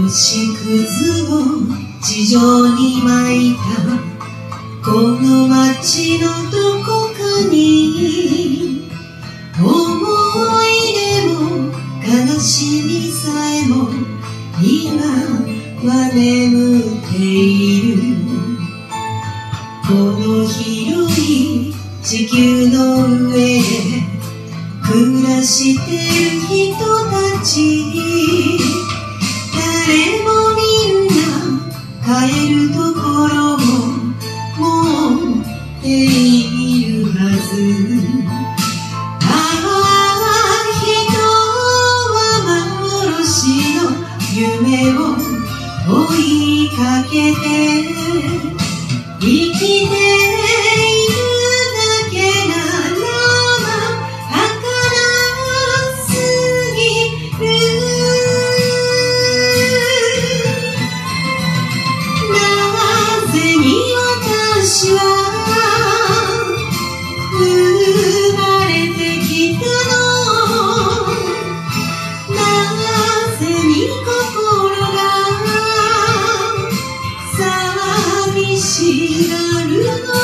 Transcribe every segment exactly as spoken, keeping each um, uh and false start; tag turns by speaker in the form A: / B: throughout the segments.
A: 星屑を地上に巻いたこの街のどこかに思い出も悲しみさえも今は眠っている。この広い地球の上で暮らしてる人たち、誰もみんな帰るところを持っているはず。ああ、人は幻の夢を追いかけて生きているだけならば儚すぎる。なぜに私は生まれてきたの。なぜに心が寂しがるの。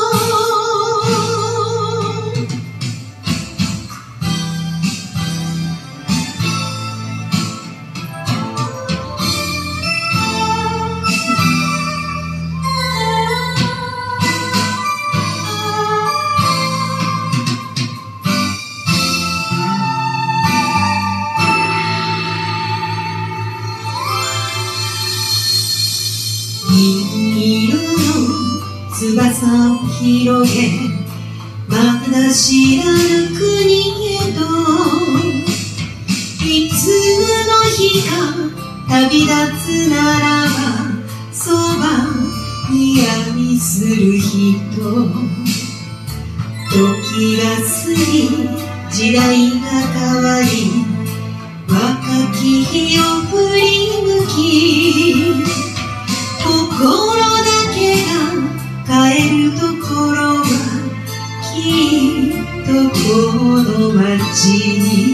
A: 銀色の翼を広げまだ知らぬ国へと、いつの日か旅立つならばそばに愛する人。時が過ぎ時代が変わり若き日を振り向き心だけが帰るところはきっとこの街に